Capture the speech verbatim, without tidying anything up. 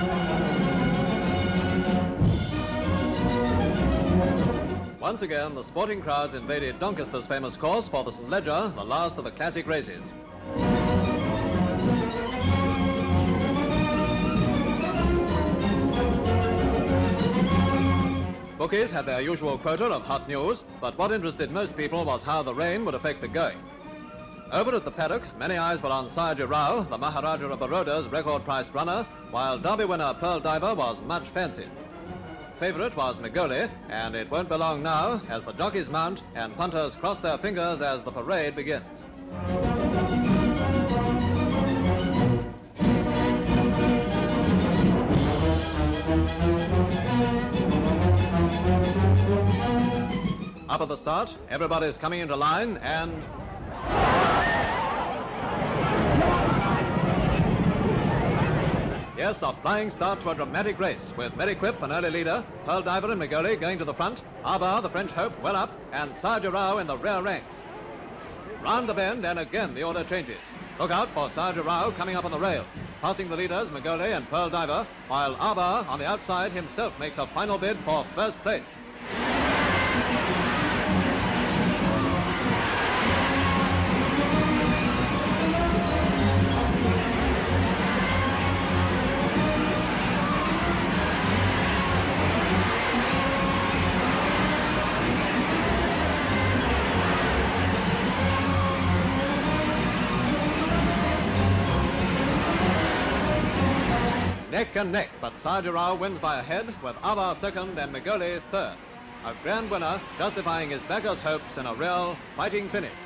Once again, the sporting crowds invaded Doncaster's famous course for the Saint Leger, the last of the classic races. Bookies had their usual quota of hot news, but what interested most people was how the rain would affect the going. Over at the paddock, many eyes were on Sahaja Rao, the Maharaja of Baroda's record-priced runner, while Derby winner Pearl Diver was much fancied. Favourite was Megoli, and it won't be long now as the jockeys mount and punters cross their fingers as the parade begins. Up at the start, everybody's coming into line and... Yes, a flying start to a dramatic race, with Meriquip, an early leader, Pearl Diver and Megoli going to the front, Arbar, the French hope, well up, and Sahaja Rao in the rear ranks. Round the bend, and again the order changes. Look out for Sahaja Rao coming up on the rails, passing the leaders, Megoli and Pearl Diver, while Arbar, on the outside, himself makes a final bid for first place. Neck and neck, but Sahaja Rao wins by a head, with Arbar second and Megoli third. A grand winner, justifying his backers' hopes in a real fighting finish.